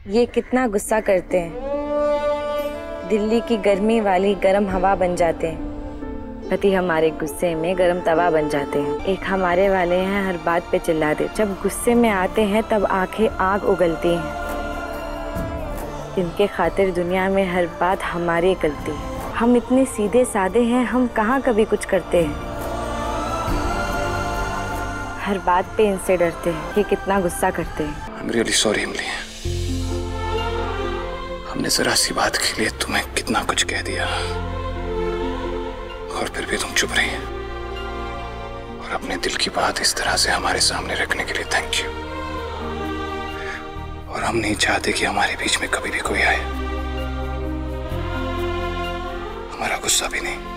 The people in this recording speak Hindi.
ये कितना गुस्सा करते हैं, दिल्ली की गर्मी वाली गर्म हवा बन जाते हैं। पति हमारे गुस्से में गर्म तवा बन जाते हैं। एक हमारे वाले हैं हर बात पे चिल्लाते, जब गुस्से में आते हैं तब आंखें आग उगलती हैं। इनके खातिर दुनिया में हर बात हमारी गलती है। हम इतने सीधे साधे हैं, हम कहाँ कभी कुछ करते हैं। हर बात पे इनसे डरते हैं, ये कितना गुस्सा करते हैं। I'm really sorry इमली। हमने जरा सी बात के लिए तुम्हें कितना कुछ कह दिया और फिर भी तुम चुप रही। और अपने दिल की बात इस तरह से हमारे सामने रखने के लिए थैंक यू। और हम नहीं चाहते कि हमारे बीच में कभी भी कोई आए, हमारा गुस्सा भी नहीं।